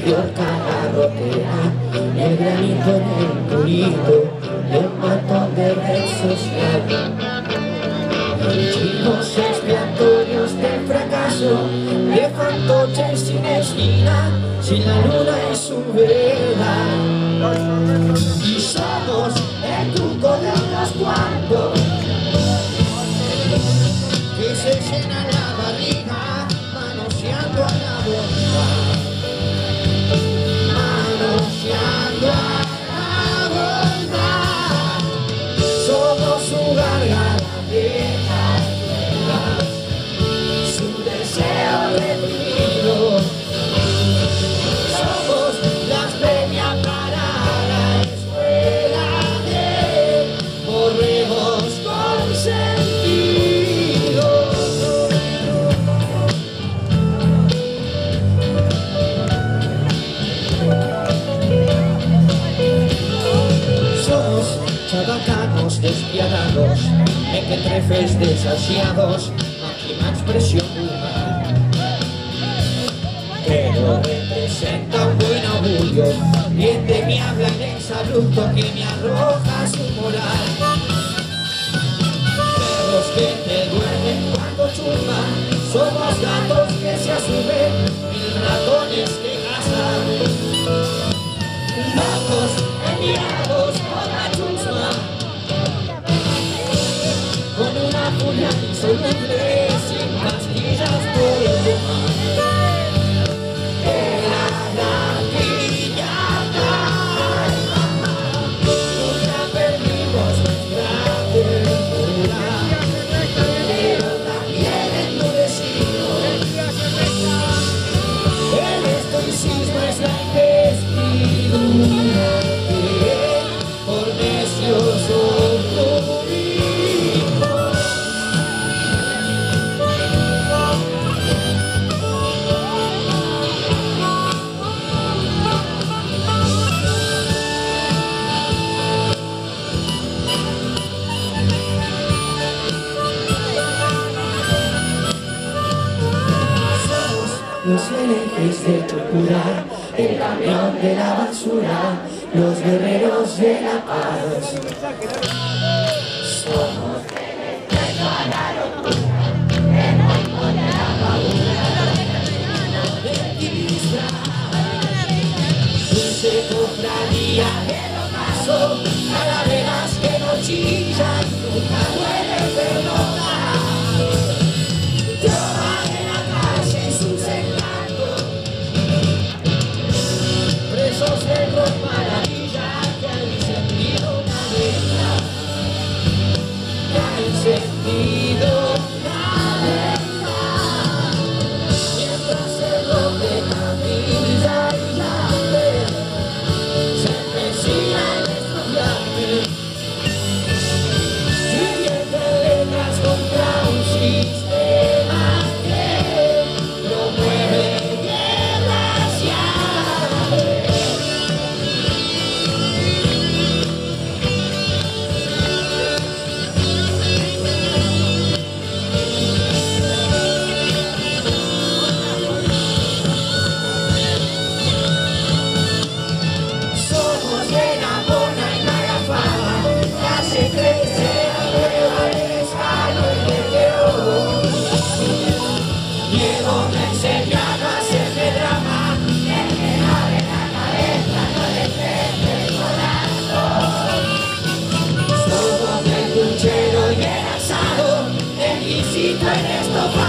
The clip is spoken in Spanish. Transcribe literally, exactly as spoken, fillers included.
Yorca garrotea, el granito en el purito de un montón de red social. Chivos expiatorios del fracaso, de fantoches sin esquina, sin la luna en su vela. Y somos el truco de unos cuantos que se llenan la barriga manoseando a la bomba, manoseando a la bomba. Somos su garganta vieja, su deseo reprimido. Somos las peñas para la escuela de borregos consentidos. Chabacanos despiadados, mequetrefes desasiados, máxima expresión humana. Pero representa un buen augurio, bien de mí habla el exabrupto que me arroja su moral. Perros que te duermen cuando chumban, somos gatos que se asumen, mil ratones que cazan. Gatos enviados por la chusma, con una furia insoluble, sin pastillas por el alma. De la gatilla calma, nunca perdimos nuestra ternura, pero también endurecidos. El estoicismo es la investidura que por necios ocurrimos. Los herejes de tortura, el camión de la basura, los guerreros de la paz. Somos del exceso a la locura, del boicot a la paura, del disfraz, dulce cofradía del ocaso, calaveras que no chillan, nunca duele perdonar. Presos del rock maravilla que han encendido una vela, que han encendido una vela, mientras el rock de Camila y la fe se empecina en estudiarme, siguiente letras contra un sistema que promueve guerras y hambre. En esto